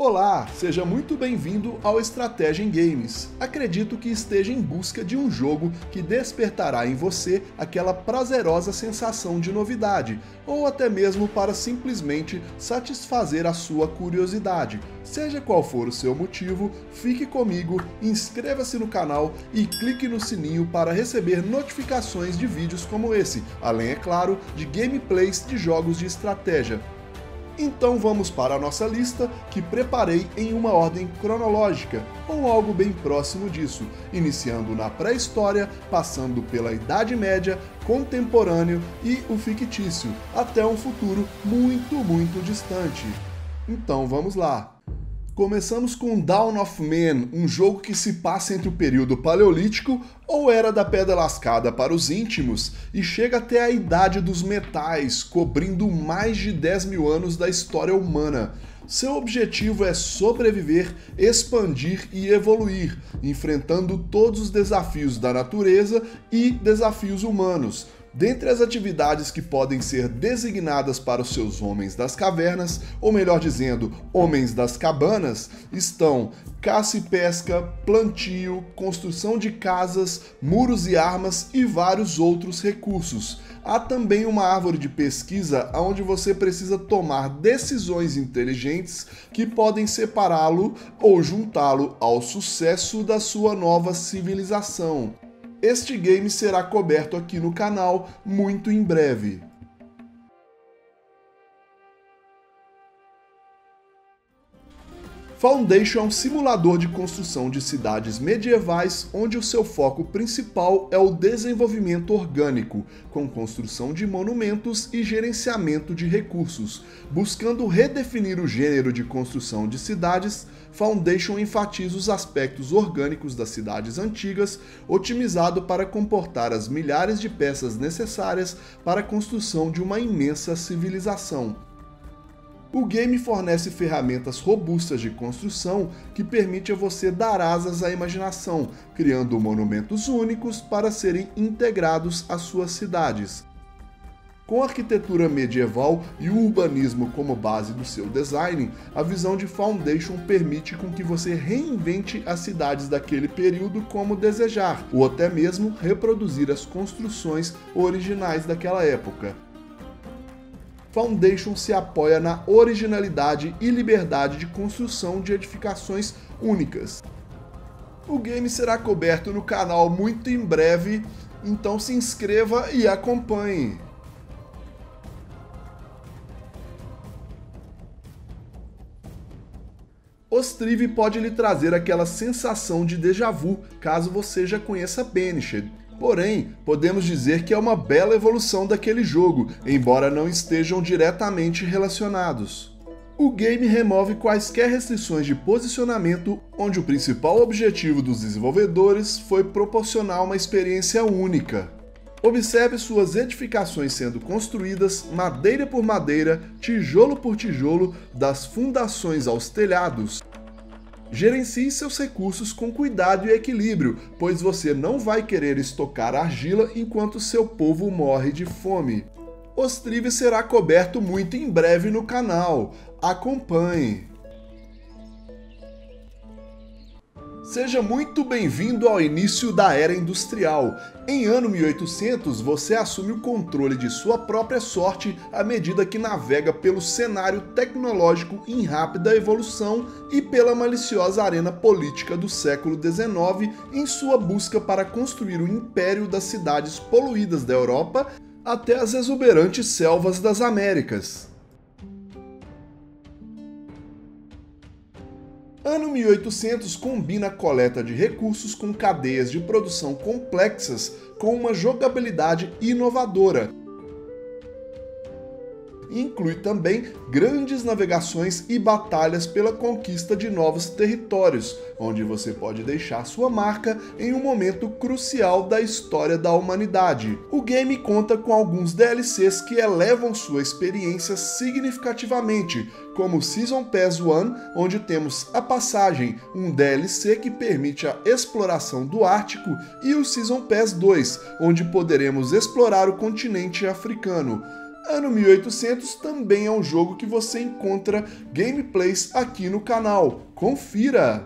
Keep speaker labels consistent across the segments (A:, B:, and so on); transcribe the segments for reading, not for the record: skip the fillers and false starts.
A: Olá, seja muito bem-vindo ao Estratégia em Games. Acredito que esteja em busca de um jogo que despertará em você aquela prazerosa sensação de novidade, ou até mesmo para simplesmente satisfazer a sua curiosidade. Seja qual for o seu motivo, fique comigo, inscreva-se no canal e clique no sininho para receber notificações de vídeos como esse, além, é claro, de gameplays de jogos de estratégia. Então vamos para a nossa lista, que preparei em uma ordem cronológica, ou algo bem próximo disso, iniciando na pré-história, passando pela Idade Média, contemporâneo e o fictício, até um futuro muito distante. Então vamos lá! Começamos com Dawn of Man, um jogo que se passa entre o período paleolítico ou Era da Pedra Lascada para os íntimos e chega até a Idade dos Metais, cobrindo mais de 10 mil anos da história humana. Seu objetivo é sobreviver, expandir e evoluir, enfrentando todos os desafios da natureza e desafios humanos. Dentre as atividades que podem ser designadas para os seus homens das cavernas, ou melhor dizendo, homens das cabanas, estão caça e pesca, plantio, construção de casas, muros e armas e vários outros recursos. Há também uma árvore de pesquisa onde você precisa tomar decisões inteligentes que podem separá-lo ou juntá-lo ao sucesso da sua nova civilização. Este game será coberto aqui no canal muito em breve. Foundation é um simulador de construção de cidades medievais onde o seu foco principal é o desenvolvimento orgânico, com construção de monumentos e gerenciamento de recursos. Buscando redefinir o gênero de construção de cidades, Foundation enfatiza os aspectos orgânicos das cidades antigas, otimizado para comportar as milhares de peças necessárias para a construção de uma imensa civilização. O game fornece ferramentas robustas de construção que permite a você dar asas à imaginação, criando monumentos únicos para serem integrados às suas cidades. Com a arquitetura medieval e o urbanismo como base do seu design, a visão de Foundation permite com que você reinvente as cidades daquele período como desejar, ou até mesmo reproduzir as construções originais daquela época. Foundation se apoia na originalidade e liberdade de construção de edificações únicas. O game será coberto no canal muito em breve, então se inscreva e acompanhe. Ostriv pode lhe trazer aquela sensação de déjà vu, caso você já conheça Banished. Porém, podemos dizer que é uma bela evolução daquele jogo, embora não estejam diretamente relacionados. O game remove quaisquer restrições de posicionamento, onde o principal objetivo dos desenvolvedores foi proporcionar uma experiência única. Observe suas edificações sendo construídas madeira por madeira, tijolo por tijolo, das fundações aos telhados. Gerencie seus recursos com cuidado e equilíbrio, pois você não vai querer estocar argila enquanto seu povo morre de fome. Ostriv será coberto muito em breve no canal. Acompanhe! Seja muito bem-vindo ao início da Era Industrial. Em ano 1800, você assume o controle de sua própria sorte à medida que navega pelo cenário tecnológico em rápida evolução e pela maliciosa arena política do século XIX em sua busca para construir o império das cidades poluídas da Europa até as exuberantes selvas das Américas. Ano 1800 combina a coleta de recursos com cadeias de produção complexas com uma jogabilidade inovadora. Inclui também grandes navegações e batalhas pela conquista de novos territórios, onde você pode deixar sua marca em um momento crucial da história da humanidade. O game conta com alguns DLCs que elevam sua experiência significativamente, como o Season Pass 1, onde temos a Passagem, um DLC que permite a exploração do Ártico, e o Season Pass 2, onde poderemos explorar o continente africano. Ano 1800 também é um jogo que você encontra gameplays aqui no canal. Confira!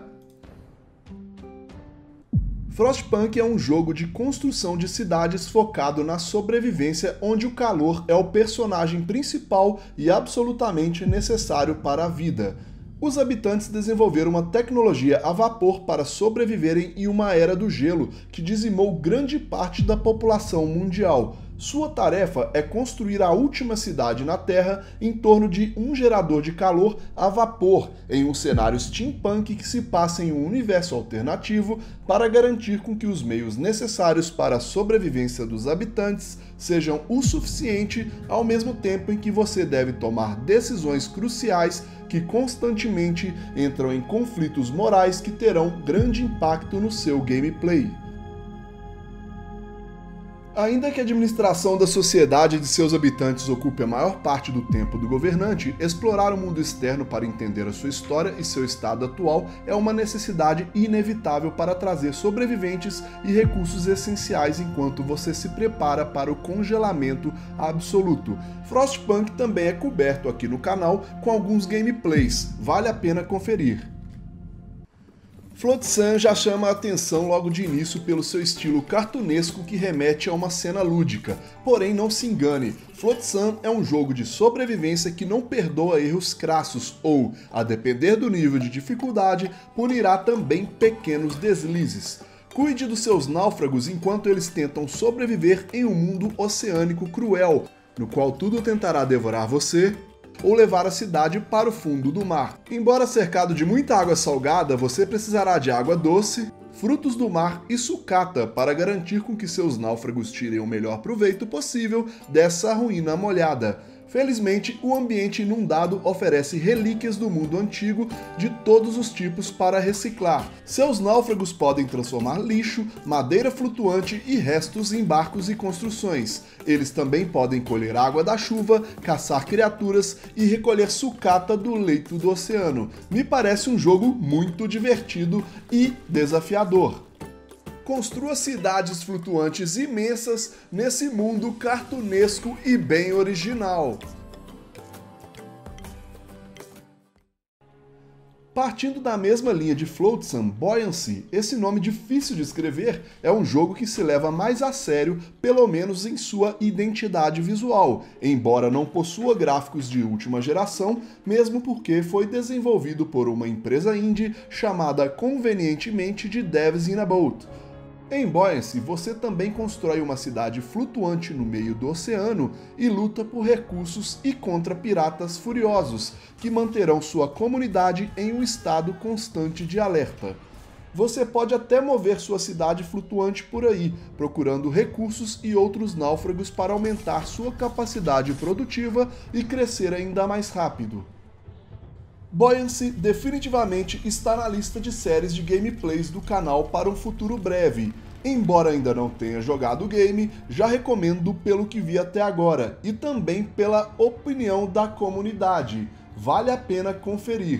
A: Frostpunk é um jogo de construção de cidades focado na sobrevivência, onde o calor é o personagem principal e absolutamente necessário para a vida. Os habitantes desenvolveram uma tecnologia a vapor para sobreviverem em uma era do gelo que dizimou grande parte da população mundial. Sua tarefa é construir a última cidade na Terra em torno de um gerador de calor a vapor, em um cenário steampunk que se passa em um universo alternativo para garantir com que os meios necessários para a sobrevivência dos habitantes sejam o suficiente, ao mesmo tempo em que você deve tomar decisões cruciais que constantemente entram em conflitos morais que terão grande impacto no seu gameplay. Ainda que a administração da sociedade e de seus habitantes ocupe a maior parte do tempo do governante, explorar o mundo externo para entender a sua história e seu estado atual é uma necessidade inevitável para trazer sobreviventes e recursos essenciais enquanto você se prepara para o congelamento absoluto. Frostpunk também é coberto aqui no canal com alguns gameplays, vale a pena conferir. Flotsam já chama a atenção logo de início pelo seu estilo cartunesco que remete a uma cena lúdica. Porém, não se engane, Flotsam é um jogo de sobrevivência que não perdoa erros crassos ou, a depender do nível de dificuldade, punirá também pequenos deslizes. Cuide dos seus náufragos enquanto eles tentam sobreviver em um mundo oceânico cruel, no qual tudo tentará devorar você ou levar a cidade para o fundo do mar. Embora cercado de muita água salgada, você precisará de água doce, frutos do mar e sucata para garantir com que seus náufragos tirem o melhor proveito possível dessa ruína molhada. Felizmente, o ambiente inundado oferece relíquias do mundo antigo de todos os tipos para reciclar. Seus náufragos podem transformar lixo, madeira flutuante e restos em barcos e construções. Eles também podem colher água da chuva, caçar criaturas e recolher sucata do leito do oceano. Me parece um jogo muito divertido e desafiador. Construa cidades flutuantes imensas nesse mundo cartunesco e bem original. Partindo da mesma linha de Flotsam, Buoyancy, esse nome difícil de escrever, é um jogo que se leva mais a sério, pelo menos em sua identidade visual, embora não possua gráficos de última geração, mesmo porque foi desenvolvido por uma empresa indie chamada convenientemente de Devs in a Boat. Em Buoyancy, você também constrói uma cidade flutuante no meio do oceano e luta por recursos e contra piratas furiosos, que manterão sua comunidade em um estado constante de alerta. Você pode até mover sua cidade flutuante por aí, procurando recursos e outros náufragos para aumentar sua capacidade produtiva e crescer ainda mais rápido. Buoyancy definitivamente está na lista de séries de gameplays do canal para um futuro breve. Embora ainda não tenha jogado o game, já recomendo pelo que vi até agora e também pela opinião da comunidade. Vale a pena conferir.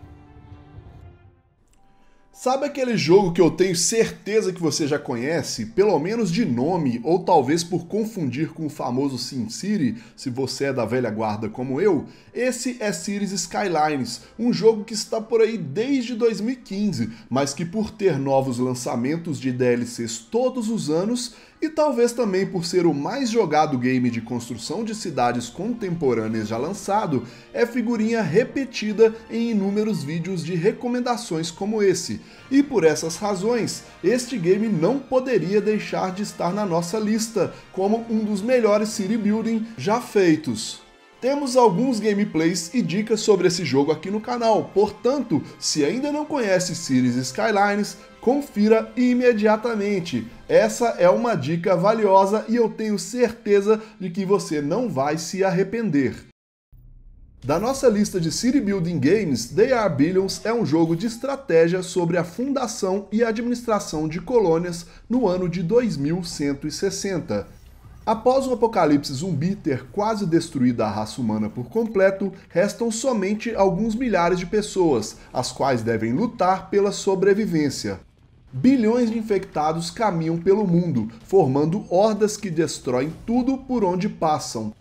A: Sabe aquele jogo que eu tenho certeza que você já conhece, pelo menos de nome, ou talvez por confundir com o famoso SimCity, se você é da velha guarda como eu? Esse é Cities Skylines, um jogo que está por aí desde 2015, mas que por ter novos lançamentos de DLCs todos os anos, e talvez também por ser o mais jogado game de construção de cidades contemporâneas já lançado, é figurinha repetida em inúmeros vídeos de recomendações como esse. E por essas razões, este game não poderia deixar de estar na nossa lista como um dos melhores city building já feitos. Temos alguns gameplays e dicas sobre esse jogo aqui no canal, portanto, se ainda não conhece Cities Skylines, confira imediatamente. Essa é uma dica valiosa e eu tenho certeza de que você não vai se arrepender. Da nossa lista de City Building Games, They Are Billions é um jogo de estratégia sobre a fundação e administração de colônias no ano de 2160. Após um apocalipse zumbi ter quase destruído a raça humana por completo, restam somente alguns milhares de pessoas, as quais devem lutar pela sobrevivência. Bilhões de infectados caminham pelo mundo, formando hordas que destroem tudo por onde passam.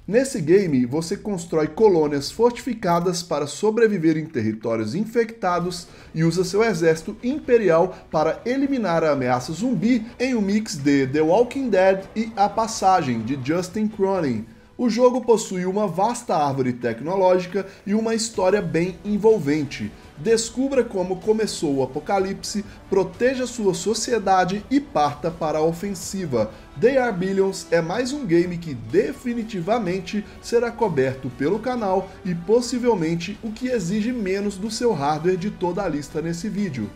A: Nesse game, você constrói colônias fortificadas para sobreviver em territórios infectados e usa seu exército imperial para eliminar a ameaça zumbi em um mix de The Walking Dead e A Passagem, de Justin Cronin. O jogo possui uma vasta árvore tecnológica e uma história bem envolvente. Descubra como começou o apocalipse, proteja sua sociedade e parta para a ofensiva. They Are Billions é mais um game que definitivamente será coberto pelo canal e possivelmente o que exige menos do seu hardware de toda a lista nesse vídeo.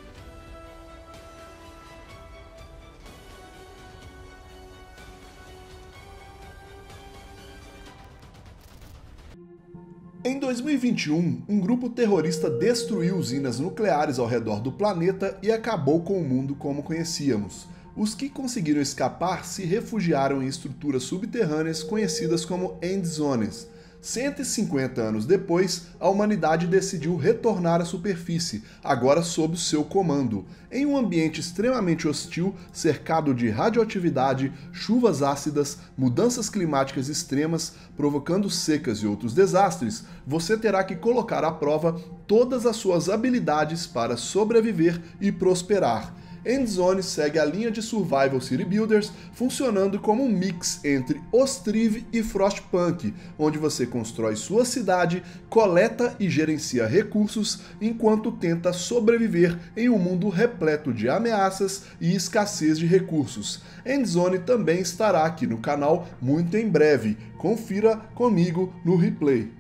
A: Em 2021, um grupo terrorista destruiu usinas nucleares ao redor do planeta e acabou com o mundo como conhecíamos. Os que conseguiram escapar se refugiaram em estruturas subterrâneas conhecidas como End Zones. 150 anos depois, a humanidade decidiu retornar à superfície, agora sob seu comando. Em um ambiente extremamente hostil, cercado de radioatividade, chuvas ácidas, mudanças climáticas extremas, provocando secas e outros desastres, você terá que colocar à prova todas as suas habilidades para sobreviver e prosperar. Endzone segue a linha de Survival City Builders, funcionando como um mix entre Ostriv e Frostpunk, onde você constrói sua cidade, coleta e gerencia recursos, enquanto tenta sobreviver em um mundo repleto de ameaças e escassez de recursos. Endzone também estará aqui no canal muito em breve. Confira comigo no replay.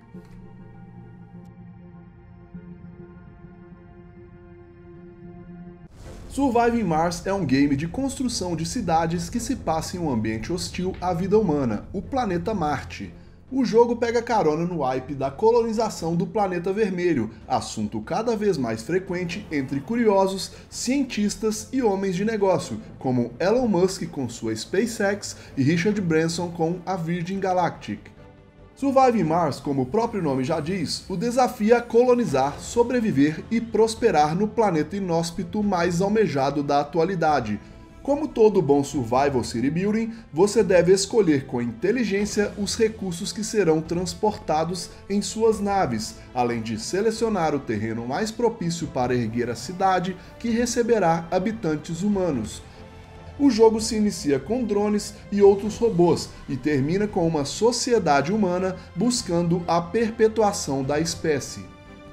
A: Surviving Mars é um game de construção de cidades que se passa em um ambiente hostil à vida humana, o planeta Marte. O jogo pega carona no hype da colonização do planeta vermelho, assunto cada vez mais frequente entre curiosos, cientistas e homens de negócio, como Elon Musk com sua SpaceX e Richard Branson com a Virgin Galactic. Surviving Mars, como o próprio nome já diz, o desafia a colonizar, sobreviver e prosperar no planeta inóspito mais almejado da atualidade. Como todo bom Survival City Building, você deve escolher com inteligência os recursos que serão transportados em suas naves, além de selecionar o terreno mais propício para erguer a cidade que receberá habitantes humanos. O jogo se inicia com drones e outros robôs e termina com uma sociedade humana buscando a perpetuação da espécie.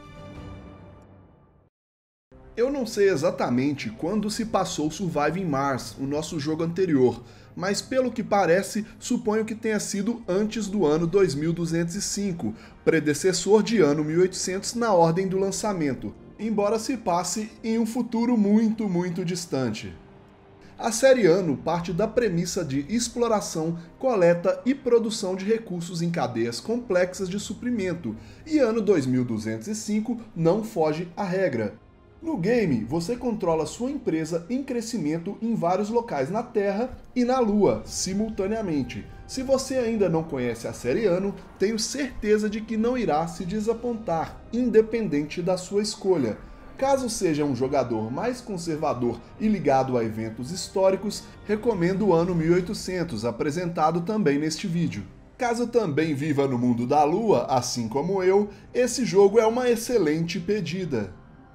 A: Eu não sei exatamente quando se passou Surviving Mars, o nosso jogo anterior, mas pelo que parece, suponho que tenha sido antes do ano 2205, predecessor de ano 1800 na ordem do lançamento, embora se passe em um futuro muito distante. A série Ano parte da premissa de exploração, coleta e produção de recursos em cadeias complexas de suprimento, e ano 2205 não foge à regra. No game, você controla sua empresa em crescimento em vários locais na Terra e na Lua, simultaneamente. Se você ainda não conhece a série Ano, tenho certeza de que não irá se desapontar, independente da sua escolha. Caso seja um jogador mais conservador e ligado a eventos históricos, recomendo o ano 1800, apresentado também neste vídeo. Caso também viva no mundo da Lua, assim como eu, esse jogo é uma excelente pedida.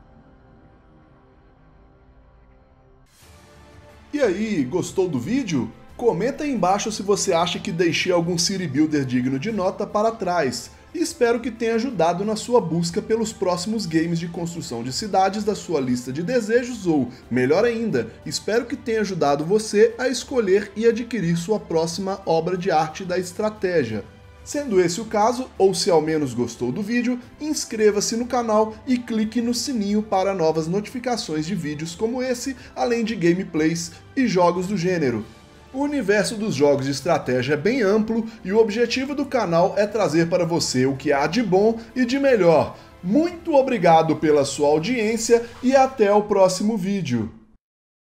A: E aí, gostou do vídeo? Comenta aí embaixo se você acha que deixei algum City Builder digno de nota para trás. E espero que tenha ajudado na sua busca pelos próximos games de construção de cidades da sua lista de desejos ou, melhor ainda, espero que tenha ajudado você a escolher e adquirir sua próxima obra de arte da estratégia. Sendo esse o caso, ou se ao menos gostou do vídeo, inscreva-se no canal e clique no sininho para novas notificações de vídeos como esse, além de gameplays e jogos do gênero. O universo dos jogos de estratégia é bem amplo e o objetivo do canal é trazer para você o que há de bom e de melhor. Muito obrigado pela sua audiência e até o próximo vídeo.